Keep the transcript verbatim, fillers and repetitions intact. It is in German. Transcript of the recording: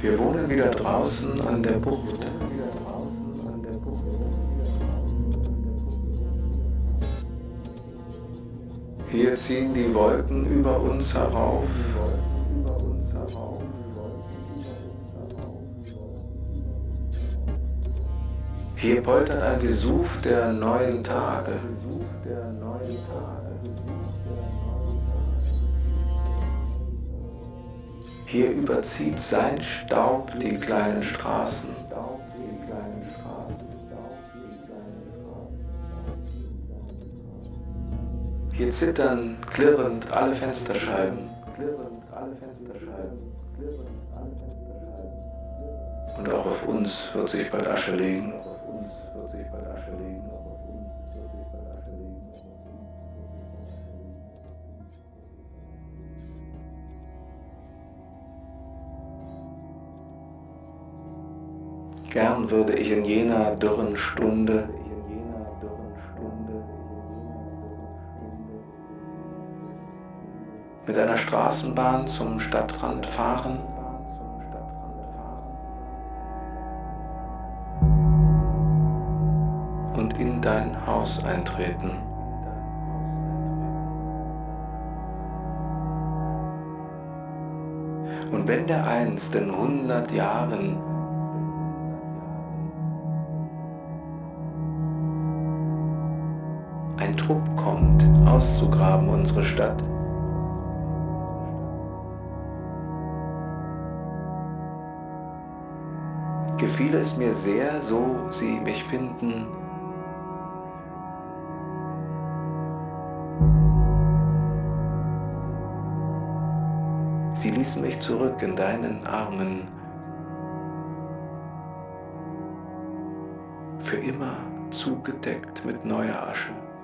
Wir wohnen wieder draußen an der Bucht. Hier ziehen die Wolken über uns herauf. Hier poltert ein Vesuv der neuen Tage. Hier überzieht sein Staub die kleinen Straßen. Hier zittern klirrend alle Fensterscheiben. Und auch auf uns wird sich bald Asche legen. Gern würde ich in jener dürren Stunde mit einer Straßenbahn zum Stadtrand fahren und in dein Haus eintreten. Und wenn der einst in hundert Jahren ein Trupp kommt, auszugraben unsere Stadt, gefiel es mir sehr, so sie mich finden, sie ließen mich zurück in deinen Armen, für immer zugedeckt mit neuer Asche.